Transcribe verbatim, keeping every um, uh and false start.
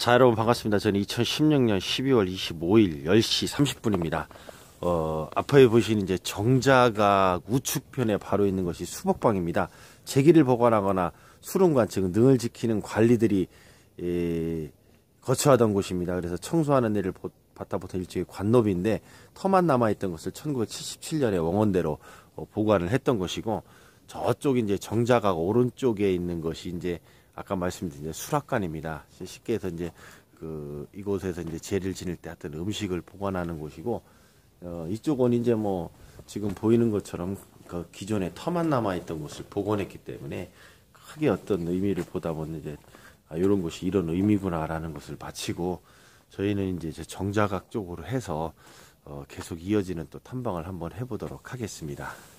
자, 여러분 반갑습니다. 저는 이천십육 년 십이월 이십오일 열 시 삼십 분입니다. 어, 앞에 보시는 이제 정자각 우측편에 바로 있는 것이 수복방입니다. 제기를 보관하거나 수릉관, 즉 능을 지키는 관리들이 에, 거처하던 곳입니다. 그래서 청소하는 일을 받다부터 일종의 관노비인데 터만 남아있던 것을 천구백칠십칠 년에 원원대로 어, 보관을 했던 것이고, 저쪽이 이제 정자각 오른쪽에 있는 것이 이제 아까 말씀드린 이제 수락관입니다. 쉽게 해서 이제 그 이곳에서 이제 제를 지낼 때 어떤 음식을 보관하는 곳이고, 어, 이쪽은 이제 뭐 지금 보이는 것처럼 그 기존에 터만 남아있던 곳을 복원했기 때문에 크게 어떤 의미를 보다 보면 이제 아, 이런 곳이 이런 의미구나라는 것을 마치고, 저희는 이제 정자각 쪽으로 해서 어, 계속 이어지는 또 탐방을 한번 해보도록 하겠습니다.